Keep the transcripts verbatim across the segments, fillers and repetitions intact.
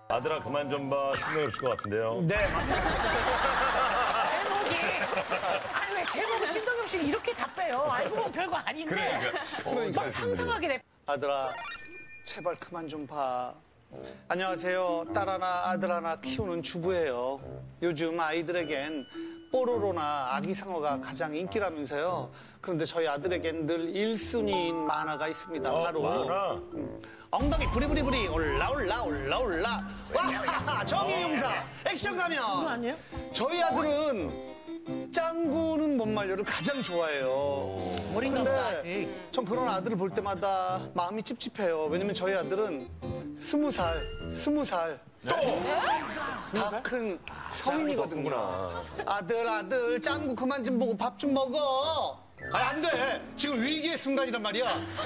아들아 그만 좀 봐. 신경이 없을 것 같은데요. 네, 맞습니다. 제목이 아니 왜 제목을 신동엽 씨는 이렇게 답해요? 알고 보면 별거 아닌데 그래, 막 상상하게 돼. 아들아, 제발 그만 좀 봐. 안녕하세요. 딸 하나, 아들 하나 키우는 주부예요. 요즘 아이들에겐 뽀로로나 아기상어가 가장 인기라면서요. 그런데 저희 아들에겐 늘 일 순위인 만화가 있습니다. 어, 바로 만화? 음, 엉덩이 부리부리부리 올라 올라 올라 올라 와하하 정의의 용사 액션 가면 아니에요? 저희 아들은 짱구는 못 말려를 가장 좋아해요. 어린가 보다 근데 아직. 전 그런 아들을 볼 때마다 마음이 찝찝해요. 왜냐면 저희 아들은 스무 살, 스무 살. 또! 다 큰 성인이거든요. 아들, 아들, 짱구 그만 좀 보고 밥 좀 먹어. 아니, 안 돼. 지금 위기의 순간이란 말이야.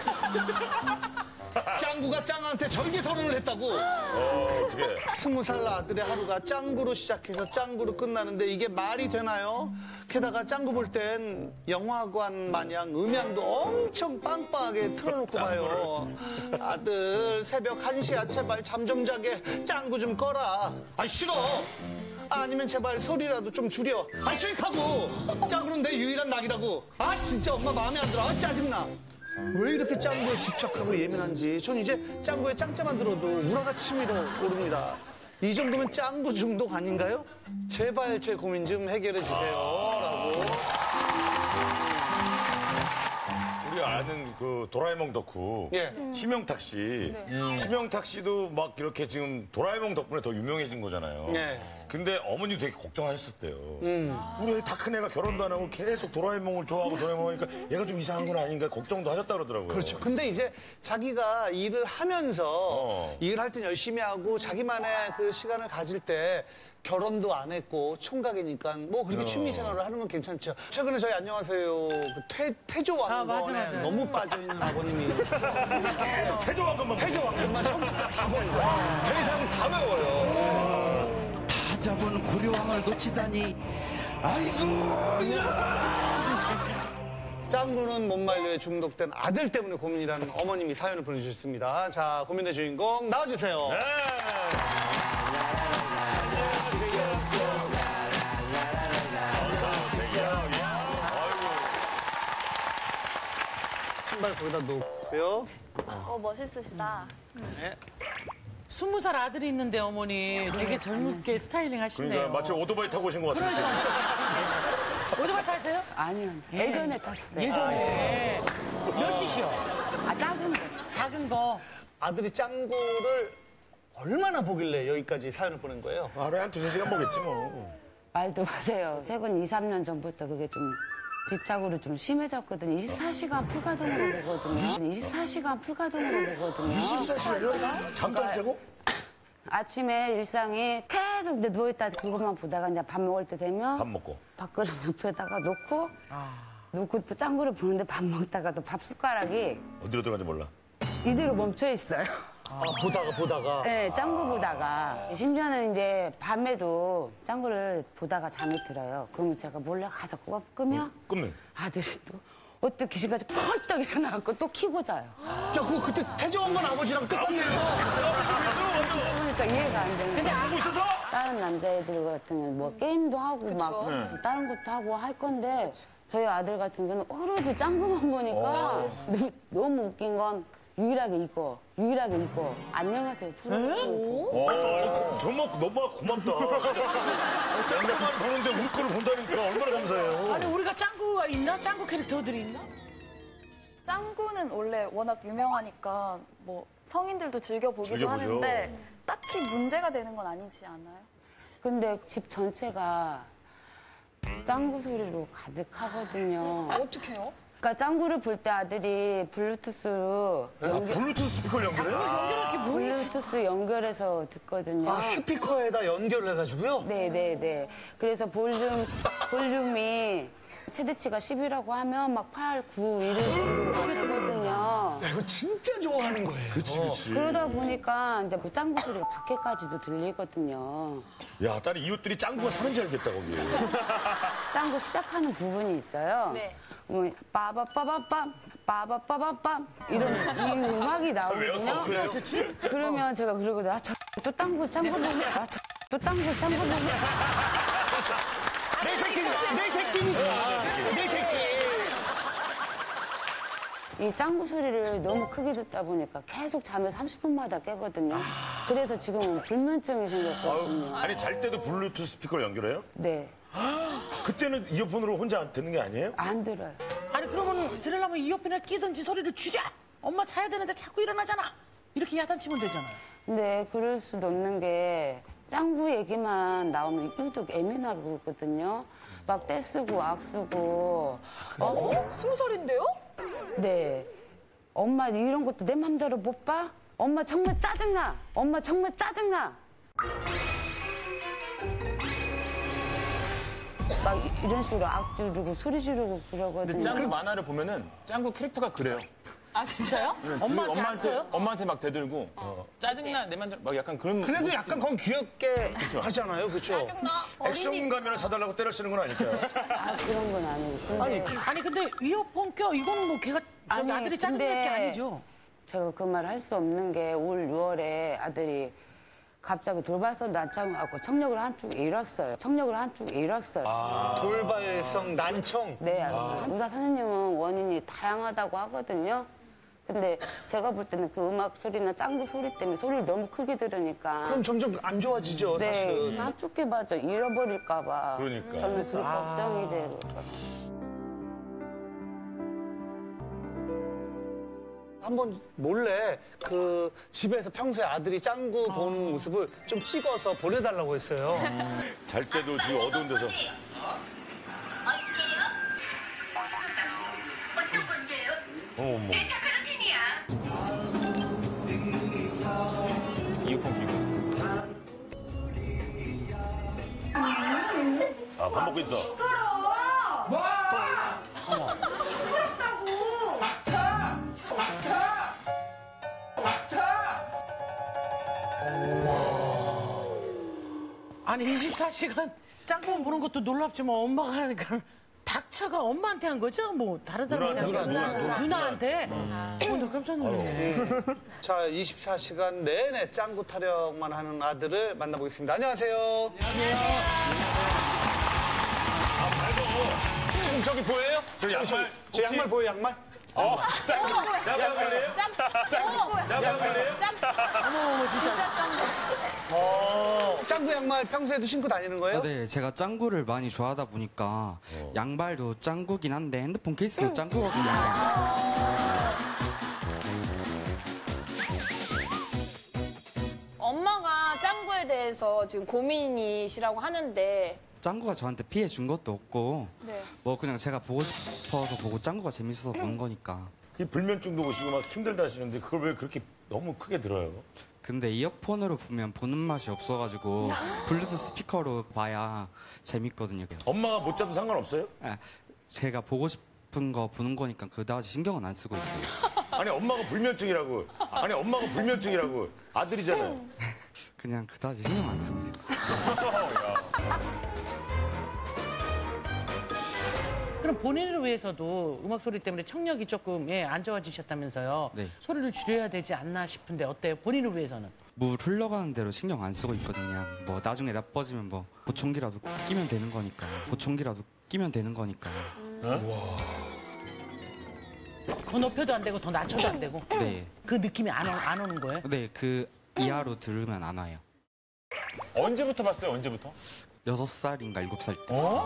짱구가 짱한테 절개선언을 했다고. 어, 어떻게? 스무 살 아들의 하루가 짱구로 시작해서 짱구로 끝나는데 이게 말이 되나요? 게다가 짱구 볼 땐 영화관 마냥 음향도 엄청 빵빵하게 틀어놓고 봐요. 아들 새벽 한 시야 제발 잠 좀 자게 짱구 좀 꺼라. 아 싫어. 아니면 제발 소리라도 좀 줄여. 아 싫다고. 짱구는 내 유일한 낙이라고. 아 진짜 엄마 마음에 안 들어. 아 짜증나. 왜 이렇게 짱구에 집착하고 예민한지 전 이제 짱구의 짱짱만 들어도 우라가 치밀어 오릅니다. 이 정도면 짱구 중독 아닌가요? 제발 제 고민 좀 해결해 주세요 라고. 우리 아는 그 도라에몽 덕후 예. 심영탁 씨. 음. 심영탁 씨도 막 이렇게 지금 도라에몽 덕분에 더 유명해진 거잖아요. 네. 근데 어머니 되게 걱정하셨대요. 음. 우리 다 큰 애가 결혼도 안 하고 계속 도라에몽을 좋아하고 도라에몽 하니까 얘가 좀 이상한 건 아닌가 걱정도 하셨다 그러더라고요. 그렇죠. 근데 이제 자기가 일을 하면서 어. 일을 할 땐 열심히 하고 자기만의 그 시간을 가질 때 결혼도 안 했고 총각이니까 뭐 그렇게 취미 생활을 하는 건 괜찮죠. 최근에 저희 안녕하세요 그 태, 태조 아, 맞아, 왕건에 맞아. 너무 빠져있는 아버님이 계속 태조왕건만 태조 왕건만 처음부터 다 보는 거야. 대사를 다 외워요. 다 잡은 고려왕을 놓치다니. 아이고. 짱구는 못 말려에 중독된 아들 때문에 고민이라는 어머님이 사연을 보내주셨습니다. 자, 고민의 주인공 나와주세요. 네. 신발 거기다 놓고요. 어, 멋있으시다. 네. 스무 살 아들이 있는데 어머니 되게 젊게 스타일링 하시네요. 그러니까 마치 오토바이 타고 오신 것 같은데. 오토바이 타세요? 아니요. 예전에 탔어요. 예전에. 몇 시시요? 아, 작은 거. 작은 거. 아들이 짱구를 얼마나 보길래 여기까지 사연을 보낸 거예요? 하루에 한 두세 시간 보겠지 뭐. 말도 마세요. 최근 이, 삼 년 전부터 그게 좀 집착으로 좀 심해졌거든요. 이십사 시간 풀가동으로 보거든요. 이십사 시간 풀가동으로 보거든요. 이십사 시간이요? 잠도 안 자고? 아침에 일상에 계속 이제 누워있다 그것만 보다가 이제 밥 먹을 때 되면 밥 먹고. 밥그릇 옆에다가 놓고 놓고 또 짱구를 보는데 밥 먹다가 또 밥 숟가락이 어디로 들어간지 몰라. 이대로 멈춰 있어요. 아, 보다가 보다가. 네, 짱구 보다가. 심지어는 이제 밤에도 짱구를 보다가 잠이 들어요. 그러면 제가 몰래 가서 끄- 끄면 끄면? 아들이 또 어떤 귀신같이 펄떡 일어나고 또 키고 자요. 야, 그거 그때 태조왕건 아버지랑 똑같네요. 그러니까 이해가 안 되는 근데 거예요. 하고 있어서? 다른 남자애들 같은 경우는 뭐 게임도 하고 막 다른 것도 하고 할 건데 저희 아들 같은 경우는 오로지 짱구만 보니까 너- 너무 웃긴 건 유일하게 이거, 유일하게 이거. 안녕하세요, 프로. 어, 정말 너무 고맙다. 짱구만 보는데 우리 거를 본다니까 얼마나 감사해요. 아니 우리가 짱구가 있나? 짱구 캐릭터들이 있나? 짱구는 원래 워낙 유명하니까 뭐 성인들도 즐겨보기도 즐겨보죠. 하는데 딱히 문제가 되는 건 아니지 않아요? 근데 집 전체가 짱구 소리로 가득하거든요. 어떡해요? 그러니까 짱구를 볼 때 아들이 블루투스로 아, 블루투스 스피커를 연결해? 연결할 게 뭐 있어? 블루투스 연결해서 듣거든요. 아, 스피커에다 연결해가지고요? 네네네. 그래서 볼륨, 볼륨이 최대치가 십이라고 하면 막 팔, 구, 일을 하거든요. 야, 이거 진짜 좋아하는 거예요. 그치, 그치. 그러다 보니까 이제 그 짱구 소리가 밖에까지도 들리거든요. 야, 딸이 이웃들이 짱구가 사는지 알겠다, 거기. 짱구 시작하는 부분이 있어요. 네. 뭐 빠바빠바빰, 빠바빠바빰 이런 이 음악이 나오거든요. 그래요? 그러면 제가 그러거든요. 아, 저 또 짱구 짱구 노래. 아, 저 또 짱구 짱구 노래. 내 새끼니까. 내 새끼니까. 내 새끼. 이 짱구 소리를 너무 크게 듣다 보니까 계속 잠을 삼십 분마다 깨거든요. 그래서 지금은 불면증이 생겼거든요. 아니, 잘 때도 블루투스 스피커를 연결해요? 네. 그때는 이어폰으로 혼자 듣는 게 아니에요? 안 들어요. 아니 그러면 들으려면 이어폰을 끼든지 소리를 줄여. 엄마 자야 되는데 자꾸 일어나잖아. 이렇게 야단치면 되잖아요. 근데 그럴 수도 없는 게 짱구 얘기만 나오면 유독 예민하고 그러거든요. 막 떼쓰고 악쓰고. 어? 숨소리인데요? 네. 엄마 이런 것도 내 맘대로 못 봐? 엄마 정말 짜증나. 엄마 정말 짜증나. 막 이런 식으로 악 지르고 소리 지르고 그러거든요. 근데 짱구 만화를 보면은 짱구 캐릭터가 그래요. 아 진짜요? 그 엄마한테 안 엄마한테 써요? 엄마한테 막 대들고 짜증나 내 맘대로 막 약간 그런. 그래도 모습들이 약간 그건 귀엽게 하잖아요. 그렇죠? 액션 가면을 사달라고 때려 쓰는 건 아닐까요? 아, 그런 건 아니고. 근데 아니, 아니 근데 이어폰 껴 이건 뭐 걔가 저기 아니, 아들이 짜증낼 게 근데 아니죠. 제가 그 말 할 수 없는 게 올 유월에 아들이 갑자기 돌발성 난청을 갖고 청력을 한쪽에 잃었어요. 청력을 한쪽에 잃었어요. 돌발성 난청. 네, 의사 선생님은 원인이 다양하다고 하거든요. 근데 제가 볼 때는 그 음악 소리나 짱구 소리 때문에 소리를 너무 크게 들으니까 그럼 점점 안 좋아지죠, 네, 사실은. 한쪽 귀 맞아 잃어버릴까 봐. 그러니까. 저는 그게 걱정이 되고. 한번 몰래 그 집에서 평소에 아들이 짱구 보는 모습을 좀 찍어서 보내달라고 했어요. 잘 때도 지금 어두운 데서. 어떤 건데요? 어머, 어머. 카로틴이야. 이어폰 끼고. 아, 밥 먹고 있어. 시끄러워. 시끄럽다고. 아니 이십사 시간 짱구만 보는 것도 놀랍지만 엄마가 하니까 닥쳐가 엄마한테 한 거죠? 뭐 다른 사람한테 한 누나, 거 누나, 누나, 누나한테? 어, 나 깜짝 놀랐네. 자, 이십사 시간 내내 짱구 타령만 하는 아들을 만나보겠습니다. 안녕하세요. 안녕하세요. 아, 밟아. 지금 저기 보여요? 저 양말, 저, 저 양말 보여요, 양말? 어, 짱구. 짱구 말이에요? 짱구. 짱구 말이에요? 어머 어머 진짜. 어, 짱구 양말 평소에도 신고 다니는 거예요? 아, 네, 제가 짱구를 많이 좋아하다 보니까 양발도 짱구긴 한데 핸드폰 케이스도 짱구거든요. 엄마가 짱구에 대해서 지금 고민이시라고 하는데 짱구가 저한테 피해 준 것도 없고 네. 뭐 그냥 제가 보고 싶어서 보고 짱구가 재밌어서 보는 거니까. 그 불면증도 오시고 막 힘들다 하시는데 그걸 왜 그렇게 너무 크게 들어요? 근데 이어폰으로 보면 보는 맛이 없어가지고 블루투스 스피커로 봐야 재밌거든요. 엄마가 못 자도 상관없어요? 아, 제가 보고 싶은 거 보는 거니까 그다지 신경은 안 쓰고 있어요. 아니, 엄마가 불면증이라고. 아니, 엄마가 불면증이라고. 아들이잖아요. 그냥 그다지 신경 안 쓰고 있어요. 그럼 본인을 위해서도 음악 소리 때문에 청력이 조금 예, 안 좋아지셨다면서요. 네. 소리를 줄여야 되지 않나 싶은데 어때요? 본인을 위해서는? 물 흘러가는 대로 신경 안 쓰고 있거든요. 그냥 뭐 나중에 나빠지면 뭐 보청기라도 끼면 되는 거니까. 보청기라도 끼면 되는 거니까. 더 높여도 안 되고 더 낮춰도 안 되고 네. 그 느낌이 안, 오- 안 오는 거예요? 네, 그 이하로 들으면 안 와요. 언제부터 봤어요? 언제부터? 여섯 살인가 일곱 살 때.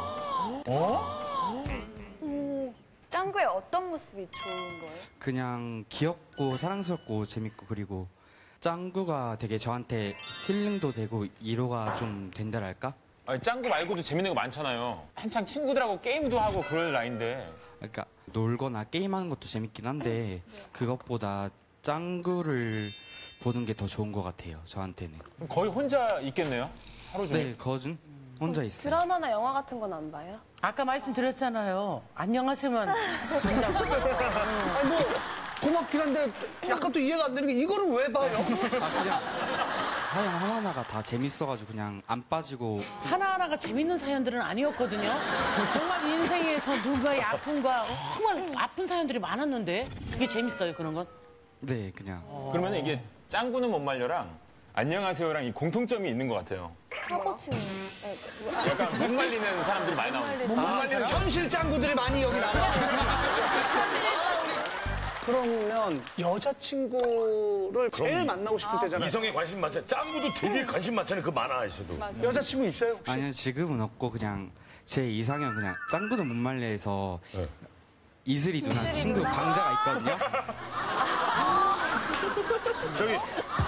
짱구의 어떤 모습이 좋은 거예요? 그냥 귀엽고 사랑스럽고 재밌고 그리고 짱구가 되게 저한테 힐링도 되고 위로가 좀 된다랄까? 아니, 짱구 말고도 재밌는 거 많잖아요. 한창 친구들하고 게임도 하고 그럴 나이인데. 그러니까 놀거나 게임하는 것도 재밌긴 한데 그것보다 짱구를 보는 게 더 좋은 것 같아요. 저한테는. 그럼 거의 혼자 있겠네요? 하루 종일? 네, 거진 혼자 있어요. 드라마나 영화 같은 건 안 봐요? 아까 말씀드렸잖아요. 안녕하세요만 본다고. 아니, 뭐, 고맙긴 한데 약간 또 이해가 안 되는 게 이거는 왜 봐요? 아, 그냥 사연 하나하나가 다 재밌어가지고 그냥 안 빠지고. 하나하나가 재밌는 사연들은 아니었거든요. 정말 인생에서 누가의 아픔과 정말 아픈 사연들이 많았는데 그게 재밌어요, 그런 건? 네, 그냥. 그러면 이게 짱구는 못 말려랑 안녕하세요랑 이 공통점이 있는 것 같아요. 사고 치는. 약간 못 말리는 사람들이 많이 나오는. 못 말리는 아, 현실 짱구들이 많이 여기 나와. 그러면 여자친구를 제일 만나고 싶을 때잖아요. 이성에 관심 많잖아. 짱구도 되게 관심 많잖아요. 그 만화 있어도. 여자친구 있어요? 혹시? 아니요, 지금은 없고 그냥 제 이상형 그냥 짱구는 못 말려에서 이슬이 누나 친구 광자가 있거든요. 저기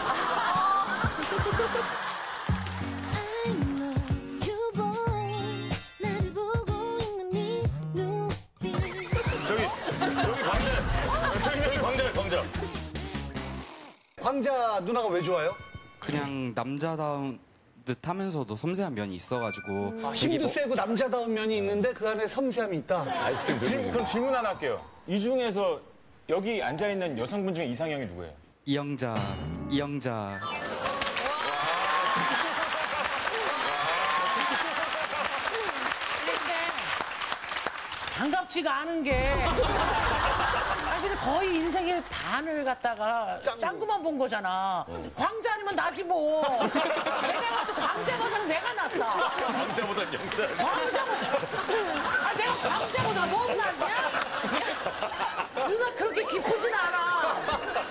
저기 저기 광자 저기 광자야 광자. 광자 누나가 왜 좋아요? 그냥 남자다운 듯 하면서도 섬세한 면이 있어가지고. 아, 되게 힘도 뭐- 세고 남자다운 면이 있는데 그 안에 섬세함이 있다. 아이스크림 질- 들고. 그럼 질문 하나 할게요. 이 중에서 여기 앉아있는 여성분 중에 이상형이 누구예요? 이영자, 이영자. 반갑지가 않은 게. 아니, 근데 거의 인생의 반을 갖다가 짱구. 짱구만 본 거잖아. 광자 아니면 나지 뭐. 내가 봐도 광자보다는 내가 낫다. 광자보단 영자. 광자보다. 아, 내가 광자보다 못 낫냐? 누나 그렇게 기쁘진 않아.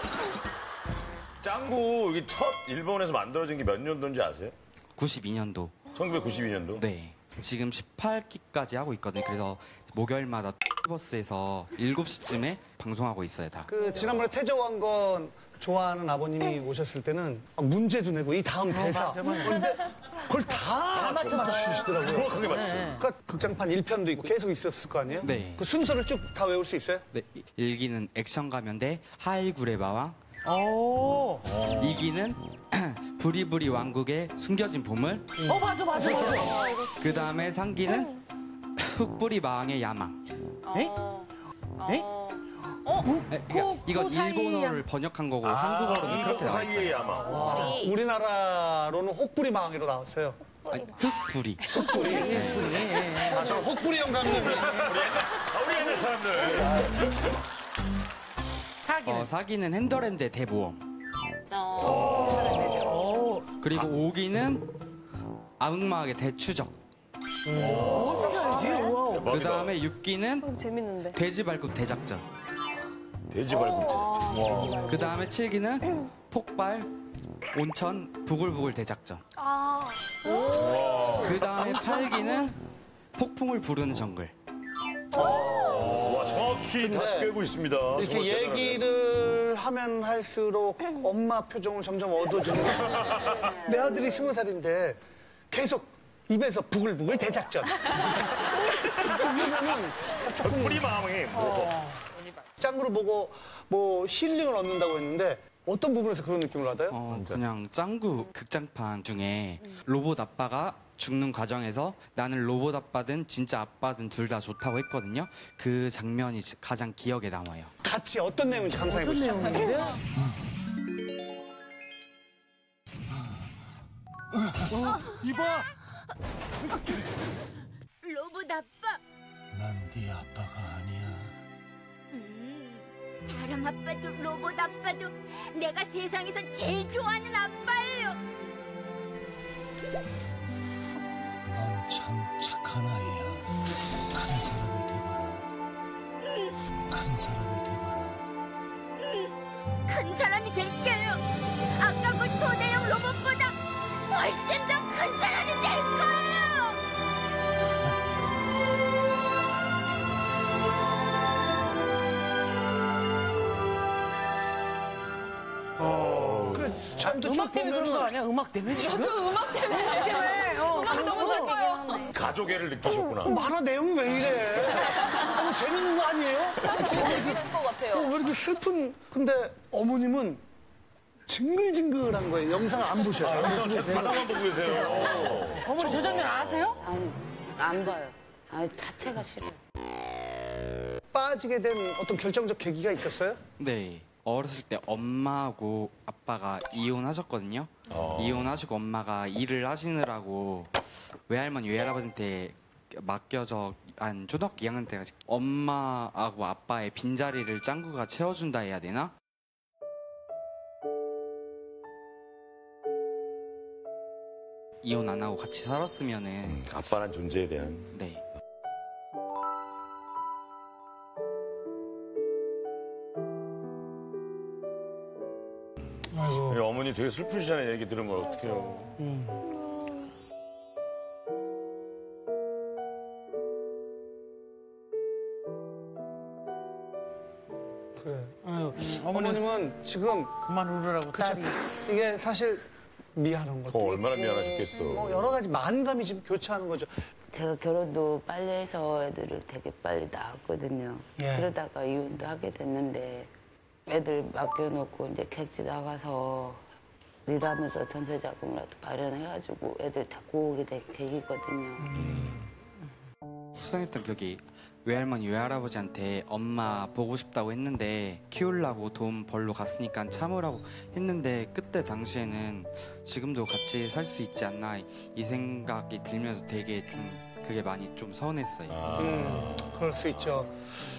짱구 이게 첫 일본에서 만들어진 게 몇 년도인지 아세요? 구십이 년도. 천구백구십이 년도. 네. 지금 십팔 기까지 하고 있거든요. 그래서 목요일마다 버스에서 일곱 시쯤에 방송하고 있어요, 다. 그 지난번에 태저왕건 좋아하는 아버님이 오셨을 때는 문제도 내고 이 다음 대사 근데 그걸 다 맞추시더라고요. 정확하게 맞추죠. 그러니까 극장판 일 편도 있고 계속 있었을 거 아니에요? 네. 그 순서를 쭉 다 외울 수 있어요? 네. 일기는 액션 가면대 하이구레 마왕. 오. 이 기는 부리부리 왕국의 숨겨진 보물. 어, 맞아, 맞아, 맞아. 그 다음에 삼 기는 흑부리 마왕의 야망. 에? 에? 네, 그러니까 그- 이건 그 사이에 일본어를 번역한 거고 한국어로는 그렇게 그 나와 있어요. 사이에 아마. 아, 우리나라로는 혹부리 망이로 나왔어요. 아니, 흑부리. 아, 저 혹부리 영감님이 아, 우리 옛날 사람들. 사기는. 어, 사 기는 핸더랜드 대보험. 오. 그리고 오 기는 암흑마왕의 대추적. 어떻게 알지? 우와. 그 다음에 육 기는 재밌는데. 돼지 발굽 대작전. 돼지 발굽. 그 다음에 칠 기는 폭발, 온천, 부글부글 대작전. 그 다음에 팔 기는 폭풍을 부르는 정글. 와 정확히 다 근데 꿰고 있습니다. 이렇게 정말 대단하네. 얘기를 하면 할수록 엄마 표정은 점점 어두워지는 거예요. 내 아들이 스무 살인데 계속 입에서 부글부글 대작전. 그러면은 조금 우리 마음이 뭐. 짱구를 보고 뭐 힐링을 얻는다고 했는데 어떤 부분에서 그런 느낌을 받아요? 어, 그냥 짱구 극장판 중에 로봇 아빠가 죽는 과정에서 나는 로봇 아빠든 진짜 아빠든 둘 다 좋다고 했거든요. 그 장면이 가장 기억에 남아요. 같이 어떤 내용인지 감상해 어떤 보시죠. 내용인데? 이봐! 로봇 아빠. 난 네 아빠가 아니야. 음, 사람 아빠도 로봇 아빠도 내가 세상에서 제일 좋아하는 아빠예요. 넌 참 착한 아이야. 큰 사람이 되거라. 큰 사람이 되거라. 큰 사람이 될게요. 아까 그 초대형 로봇보다 훨씬 더 큰 사람이 될 거예요. 처음부터 쭉 음악 때문에 그런 거 보면은 아니야? 음악 때문에 지금? 저 음악 때문에. 어, 음악이 너무 슬퍼요. 가족애를 느끼셨구나. 만화 내용이 왜 이래? 너무 재밌는 거 아니에요? 재밌을 것 어, 같아요. 왜 이렇게 슬픈? 근데 어머님은 징글징글한 거예요. 영상을 안 보셔요. 항상 계속 바닥만 보고 계세요. 어머니 저 장면 아세요? 안, 안 봐요. 아, 자체가 싫어요. 빠지게 된 어떤 결정적 계기가 있었어요? 네. 어렸을 때 엄마하고 아빠가 이혼하셨거든요. 어. 이혼하시고 엄마가 일을 하시느라고 외할머니, 외할아버지한테 맡겨져 한 초등학교 이 학년 때까지 엄마하고 아빠의 빈자리를 짱구가 채워준다 해야 되나? 이혼 안 하고 같이 살았으면은 아빠란 존재에 대한. 네. 우리 어머니 되게 슬프시잖아요. 얘기 들은 걸 어떻게 해요. 그래. 아유, 어머니 어머님은 지금 그만 울으라고 그쵸, 딸이. 이게 사실 미안한 것도 어, 얼마나 미안하셨겠어. 뭐 여러 가지 만감이 지금 교차하는 거죠. 제가 결혼도 빨리 해서 애들을 되게 빨리 낳았거든요. 예. 그러다가 이혼도 하게 됐는데 애들 맡겨놓고 이제 객지 나가서 일하면서 전세자금이라도 마련해가지고 애들 데리고 오게 된 계기거든요. 수상했던 기억이 외할머니, 외할아버지한테 엄마 보고 싶다고 했는데 키우려고 돈 벌러 갔으니까 참으라고 했는데 그때 당시에는 지금도 같이 살 수 있지 않나 이 생각이 들면서 되게 좀 그게 많이 좀 서운했어요. 아. 음, 그럴 수 있죠.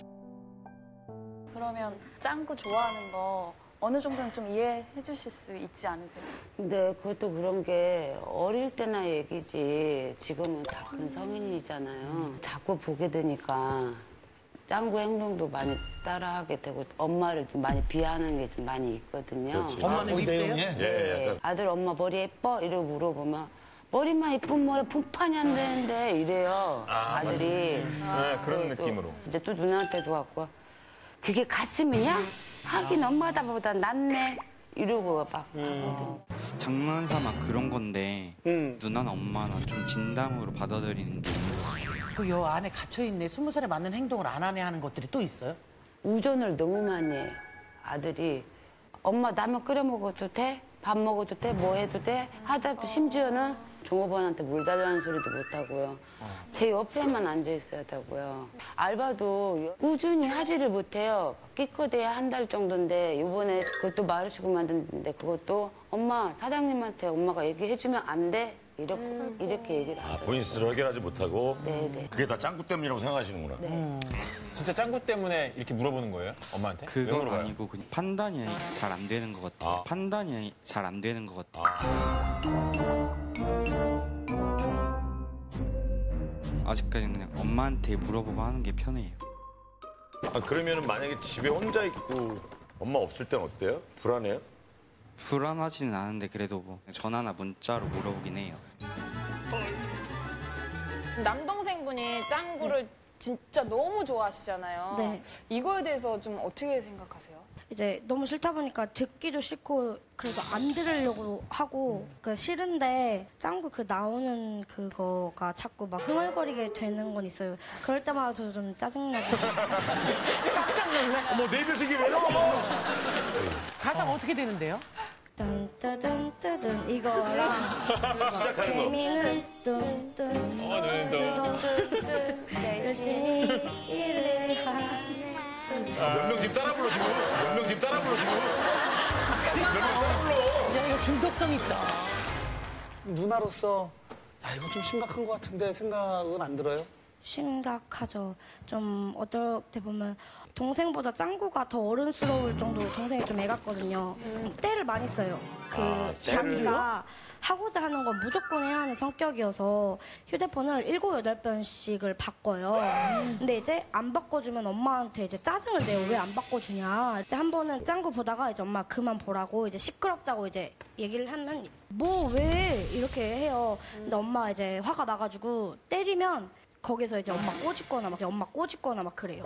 그러면 짱구 좋아하는 거 어느 정도는 좀 이해해 주실 수 있지 않으세요? 근데 그것도 그런 게 어릴 때나 얘기지 지금은 다 큰 성인이잖아요. 자꾸 보게 되니까 짱구 행동도 많이 따라하게 되고 엄마를 좀 많이 비하하는 게 좀 많이 있거든요. 그렇지. 엄마는 그 입대요? 내용에? 예, 네. 약간. 아들 엄마 머리 예뻐? 이러고 물어보면 머리만 예쁜 뭐야 풍판이 안 되는데 이래요. 아, 들이 네, 그런 또, 느낌으로. 이제 또 누나한테도 왔고 그게 가슴이냐? 하긴 엄마보다 낫네. 이러고 막 하거든요. 장난삼아 그런 건데 음. 누나나 엄마나 좀 진담으로 받아들이는 게 그 여 안에 갇혀 있네. 스무 살에 맞는 행동을 안 하네 하는 것들이 또 있어요? 우전을 너무 많이 해요. 아들이 엄마 라면 끓여 먹어도 돼? 밥 먹어도 돼? 뭐 해도 돼? 하다도 심지어는 종업원한테 물 달라는 소리도 못하고요. 제 옆에만 앉아 있어야 되고요. 알바도 꾸준히 하지를 못해요. 끼꺼대야 한 달 정도인데 이번에 그것도 마르시고 만드는데 그것도 엄마 사장님한테 엄마가 얘기해주면 안 돼? 이렇게, 이렇게 얘기를 아, 하죠. 본인 스스로 해결하지 못하고. 네네. 그게 다 짱구 때문이라고 생각하시는구나. 네. 진짜 짱구 때문에 이렇게 물어보는 거예요? 엄마한테? 왜 그건 물어봐요? 아니고 그냥 판단이 잘 안 되는 것 같아요. 아. 판단이 잘 안 되는 것 같아요. 아직까지는 그냥 엄마한테 물어보고 하는 게 편해요. 아, 그러면은 만약에 집에 혼자 있고 엄마 없을 땐 어때요? 불안해요? 불안하지는 않은데 그래도 뭐 전화나 문자로 물어보긴 해요. 남동생분이 짱구를 진짜 너무 좋아하시잖아요. 네. 이거에 대해서 좀 어떻게 생각하세요? 이제 너무 싫다 보니까 듣기도 싫고 그래도 안 들으려고 하고 그 싫은데 짱구 그 나오는 그거가 자꾸 막 흥얼거리게 되는 건 있어요. 그럴 때마다 저 좀 짜증나고 깜짝 놀래. 어머, 내 녀석이 왜 나와? 가사가 어떻게 되는데요? 딴따단따단 이거랑 시작하는 거. 개미는 뚱뚱 어, 네, 네. 열심히 일을 하네 몇 명 지금 따라 불러, 지금? 몇 명 지금 따라 불러, 지금? 몇 명 따라 불러? 야, 이거 중독성 있다. 누나로서 야, 이거 좀 심각한 것 같은데 생각은 안 들어요? 심각하죠. 좀 어떻게 보면 동생보다 짱구가 더 어른스러울 정도로 동생이 좀 애같거든요. 때를 많이 써요. 그 아, 자기가 하고자 하는 건 무조건 해야 하는 성격이어서 휴대폰을 일곱, 여덟 번씩을 바꿔요. 근데 이제 안 바꿔주면 엄마한테 이제 짜증을 내요. 왜 안 바꿔주냐. 이제 한 번은 짱구 보다가 이제 엄마 그만 보라고 이제 시끄럽다고 이제 얘기를 하면 뭐 왜 이렇게 해요. 근데 엄마 이제 화가 나가지고 때리면 거기서 이제 엄마 꼬집거나 막 이제 엄마 꼬집거나 막 그래요.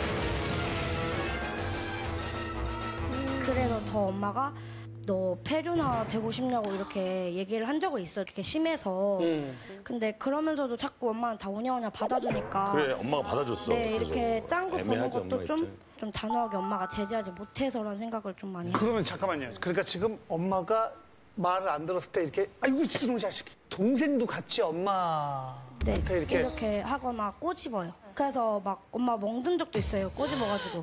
그래서 더 엄마가 너 폐류나 되고 싶냐고 이렇게 얘기를 한 적은 있어요. 그렇게 심해서. 음. 근데 그러면서도 자꾸 엄마는 다 오냐오냐 받아주니까. 그래, 엄마가 받아줬어. 네, 이렇게 그래서. 짱구 보는 애매하지, 것도 엄마 좀, 입장에. 좀 단호하게 엄마가 제지하지 못해서라는 생각을 좀 많이 해요. 그러면 잠깐만요. 그러니까 지금 엄마가 말을 안 들었을 때 이렇게 아이고 이놈 자식 동생도 같이 엄마 네, 끝에 이렇게. 이렇게. 하거나 꼬집어요. 그래서 막 엄마 멍든 적도 있어요. 꼬집어가지고.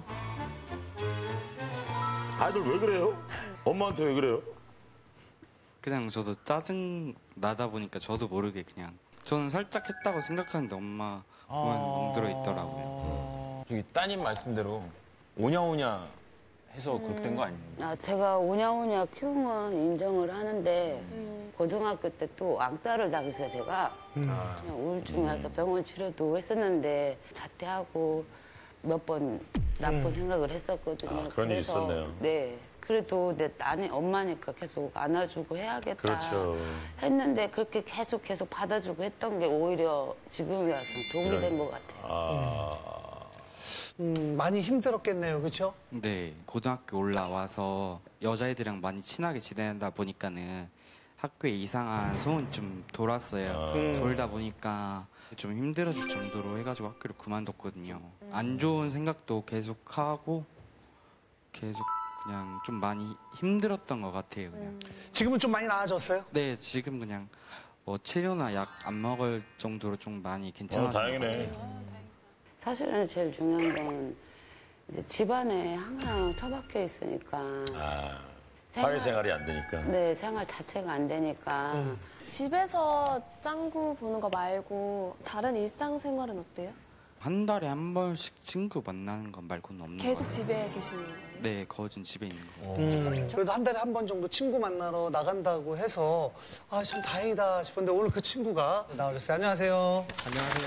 아이들 왜 그래요? 엄마한테 왜 그래요? 그냥 저도 짜증 나다 보니까 저도 모르게 그냥 저는 살짝 했다고 생각하는데 엄마 보면 멍들어 있더라고요. 저기 따님 말씀대로 오냐오냐 해서 그렇게 된 거 아니에요? 아, 제가 오냐오냐 키운 건 인정을 하는데 고등학교 때 또 왕따를 당해서 제가 그냥 우울증이 와서 병원 치료도 했었는데 자퇴하고 몇 번 나쁜 음. 생각을 했었거든요. 아, 그런 일이 그래서 있었네요. 네. 그래도 내 아니 엄마니까 계속 안아주고 해야겠다 그렇죠. 했는데 그렇게 계속 계속 받아주고 했던 게 오히려 지금에 와서 도움이 이런- 된 것 같아요. 아, 음, 많이 힘들었겠네요, 그렇죠? 네, 고등학교 올라와서 여자애들이랑 많이 친하게 지내다 보니까는 학교에 이상한 소문이 좀 돌았어요. 음. 돌다 보니까 좀 힘들어질 정도로 해가지고 학교를 그만뒀거든요. 안 좋은 생각도 계속 하고 계속 그냥 좀 많이 힘들었던 것 같아요. 그냥. 지금은 좀 많이 나아졌어요? 네, 지금 그냥 뭐 치료나 약 안 먹을 정도로 좀 많이 괜찮아진 것 다행이네. 같아요. 사실은 제일 중요한 건 이제 집안에 항상 처박혀 있으니까 아, 생활- 사회생활이 안 되니까. 네, 생활 자체가 안 되니까 집에서 짱구 보는 거 말고 다른 일상생활은 어때요? 한 달에 한 번씩 친구 만나는 것 말고는 없는 것 계속 같아요. 집에 계시는 거예요? 네, 거진 집에 있는 거. 음, 그래도 한 달에 한 번 정도 친구 만나러 나간다고 해서 아, 참 다행이다 싶은데 오늘 그 친구가 나오셨어요. 안녕하세요. 안녕하세요.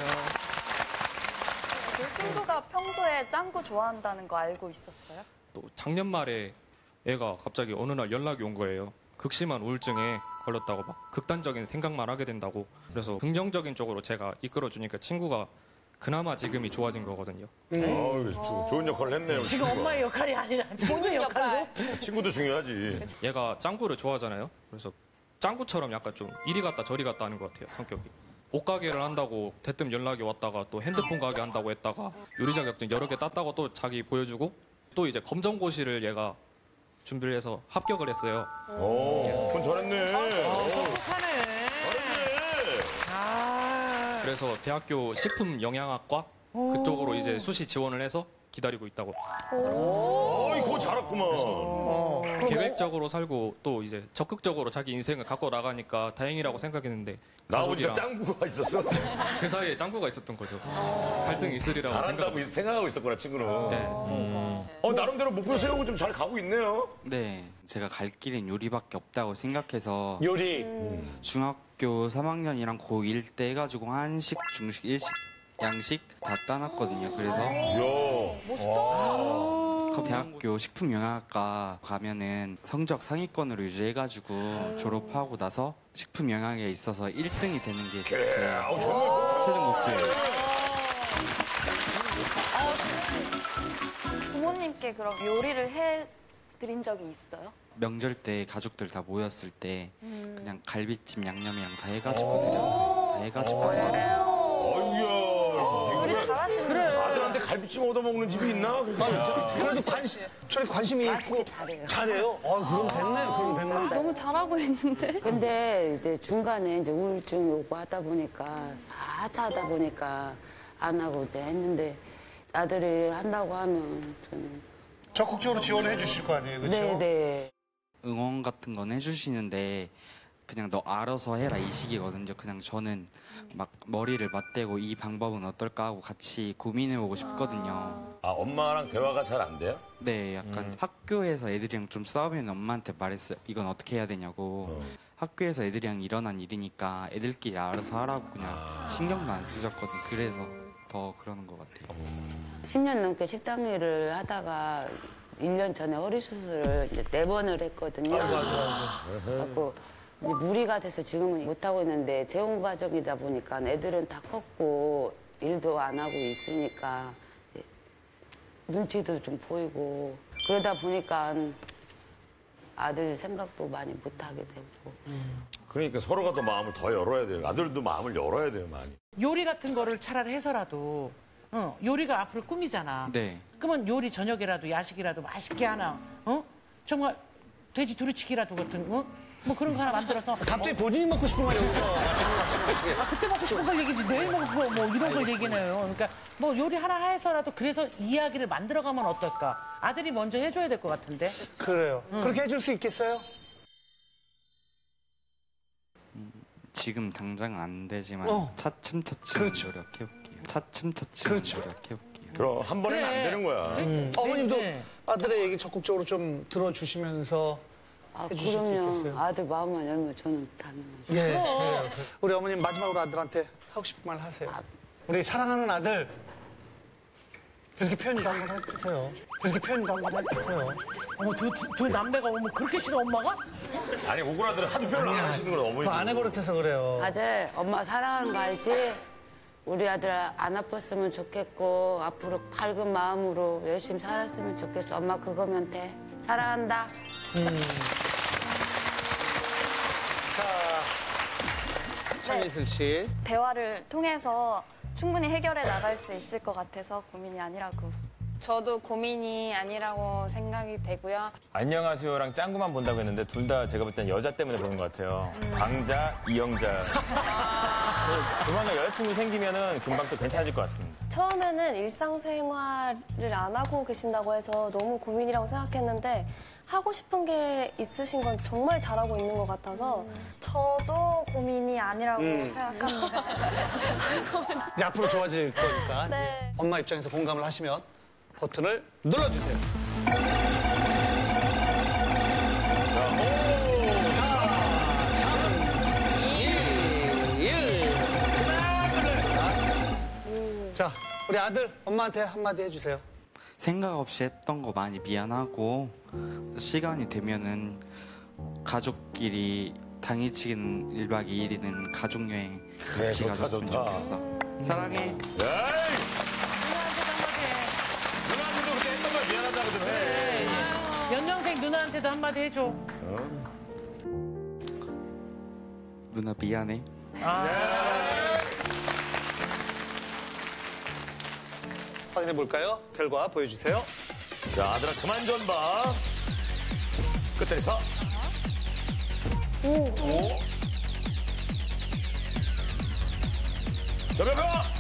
그 친구가 평소에 짱구 좋아한다는 거 알고 있었어요? 또 작년 말에 애가 갑자기 어느 날 연락이 온 거예요. 극심한 우울증에 걸렸다고 막 극단적인 생각만 하게 된다고. 그래서 긍정적인 쪽으로 제가 이끌어주니까 친구가 그나마 지금이 좋아진 거거든요. 어우, 조- 좋은 역할을 했네요. 지금 친구가. 엄마의 역할이 아니라 친구 역할로. 친구도 중요하지. 얘가 짱구를 좋아하잖아요. 그래서 짱구처럼 약간 좀 이리 갔다 저리 갔다 하는 것 같아요, 성격이. 옷가게를 한다고 대뜸 연락이 왔다가 또 핸드폰 가게 한다고 했다가 요리 자격증 여러 개 땄다고 또 자기 보여주고 또 이제 검정고시를 얘가 준비를 해서 합격을 했어요. 오, 그건 잘했네. 똑똑하네. 아. 그래서 대학교 식품영양학과 그쪽으로 이제 수시 지원을 해서 기다리고 있다고. 어이, 그거 잘했구만. 어. 계획적으로 살고 또 이제 적극적으로 자기 인생을 갖고 나가니까 다행이라고 생각했는데 나오니까 가족이랑 짱구가 있었어. 그 사이에 짱구가 있었던 거죠. 갈등이 있으리라고 잘한다고 생각. 생각하고 있었구나, 친구는. 네. 어, 나름대로 목표 세우고 좀 잘 가고 있네요. 네, 제가 갈 길은 요리밖에 없다고 생각해서 요리. 중학교 삼 학년이랑 고일 때 해가지고 한식, 중식, 일식, 양식 다 따놨거든요. 그래서 그 대학교 식품영양학과 가면은 성적 상위권으로 유지해가지고 졸업하고 나서 식품영양에 있어서 일 등이 되는 게 제 최종 목표예요. 부모님께 그럼 요리를 해드린 적이 있어요? 명절 때 가족들 다 모였을 때 그냥 갈비찜 양념이랑 다 해가지고 드렸어요. 다 해가지고 드렸어요. 아이고야. 요리 잘하시는 그래. 아들한테 갈비찜 얻어먹는 집이 있나? 그래도 관심, 저리 관심이 있고 잘해요. 잘해요. 어, 그럼 됐네, 그럼 됐네. 너무 잘하고 있는데? 근데 이제 중간에 이제 우울증이 오고 하다 보니까 하차하다 보니까 안 하고 이제 했는데 아들이 한다고 하면 저는 적극적으로 지원해 주실 거 아니에요, 그렇죠? 네네. 응원 같은 건 해주시는데 그냥 너 알아서 해라 이 식이거든요. 그냥 저는 막 머리를 맞대고 이 방법은 어떨까 하고 같이 고민해보고 싶거든요. 아, 엄마랑 대화가 잘 안 돼요? 네, 약간 학교에서 애들이랑 좀 싸우면 엄마한테 말했어요. 이건 어떻게 해야 되냐고. 학교에서 애들이랑 일어난 일이니까 애들끼리 알아서 하라고 그냥 신경도 안 쓰셨거든. 그래서 더 그러는 것 같아요. 십 년 넘게 식당 일을 하다가 일 년 전에 허리 수술을 이제 네 번을 했거든요. 그래갖고 이제 무리가 돼서 지금은 못하고 있는데 재혼 과정이다 보니까 애들은 다 컸고 일도 안 하고 있으니까 이제 눈치도 좀 보이고 그러다 보니까 아들 생각도 많이 못하게 되고. 그러니까 서로가 더 마음을 더 열어야 돼요. 아들도 마음을 열어야 돼요, 많이. 요리 같은 거를 차라리 해서라도 어, 요리가 앞으로 꿈이잖아. 네. 그러면 요리 저녁이라도 야식이라도 맛있게 하나. 어? 정말 돼지 두루치기라도 같은 어? 뭐 그런 거 하나 만들어서. 갑자기 본인이 먹고 싶은 거 여기서 말씀하시면 아, 그때 먹고 싶은 걸 얘기지 내일 먹을 거 뭐 이런 걸 얘기해요. 그러니까 뭐 요리 하나 해서라도 그래서 이야기를 만들어가면 어떨까? 아들이 먼저 해줘야 될 것 같은데. 그래요. 응. 그렇게 해줄 수 있겠어요? 지금 당장 안 되지만 어. 차츰차츰 그렇죠. 노력해볼게요. 차츰차츰 그렇죠. 노력해볼게요. 그럼 한 번에는 그래. 안 되는 거야. 음. 어머님도 네. 아들의 얘기 적극적으로 좀 들어주시면서 아, 해주실 수 그럼요. 있겠어요? 아들 마음만 열면 저는 당연하죠. 예. 그래요. 우리 어머님 마지막으로 아들한테 하고 싶은 말 하세요. 우리 사랑하는 아들 그렇게 표현도 한번 해주세요. 그렇게 표현도 한번 해주세요. 어머 저, 저, 저 남매가 어머 그렇게 싫어 엄마가? 아니 오그라들은 하도 표현을 안 하시는 건 어머니. 그거 안 해버릇해서 그래요. 아들, 엄마 사랑하는 거 알지? 우리 아들 안 아팠으면 좋겠고 앞으로 밝은 마음으로 열심히 살았으면 좋겠어. 엄마 그거면 돼. 사랑한다. 음. 자, 천희슬 씨. 대화를 통해서 충분히 해결해 나갈 수 있을 것 같아서 고민이 아니라고. 저도 고민이 아니라고 생각이 되고요. 안녕하세요랑 짱구만 본다고 했는데 둘 다 제가 볼 땐 여자 때문에 보는 것 같아요. 광자, 이영자. 조만간 여자친구 생기면은 금방 또 괜찮아질 것 같습니다. 처음에는 일상생활을 안 하고 계신다고 해서 너무 고민이라고 생각했는데 하고 싶은 게 있으신 건 정말 잘하고 있는 것 같아서 저도 고민이 아니라고 음. 생각합니다. 이제 앞으로 좋아질 거니까 네. 엄마 입장에서 공감을 하시면 버튼을 눌러주세요. 자, 우리 아들 엄마한테 한마디 해주세요. 생각 없이 했던 거 많이 미안하고 시간이 되면은 가족끼리 당일치기는 일박 이일이는 가족여행 그래, 같이 좋다, 가졌으면 좋다. 좋겠어. 사랑해. 에이! 누나한테도 그렇게 했던 걸 미안하다고 좀 해. 연년생 누나한테도 한마디 해줘. 누나 미안해. 확인해 볼까요? 결과 보여주세요. 자, 아들아 그만 좀 봐. 끝자리 서. 오. 오. 저 벽아.